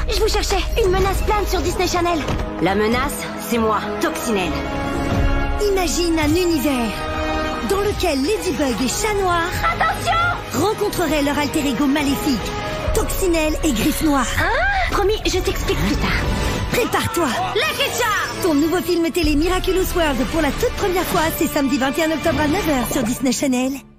Je vous cherchais. Une menace plane sur Disney Channel. La menace, c'est moi, Toxinelle. Imagine un univers dans lequel Ladybug et Chat Noir rencontreraient leur alter ego maléfique, Toxinelle et Griffe Noire. Promis, je t'explique plus tard. Prépare-toi. Lucky Charms. Ton nouveau film télé Miraculous World pour la toute première fois, c'est samedi 21 octobre à 9h sur Disney Channel.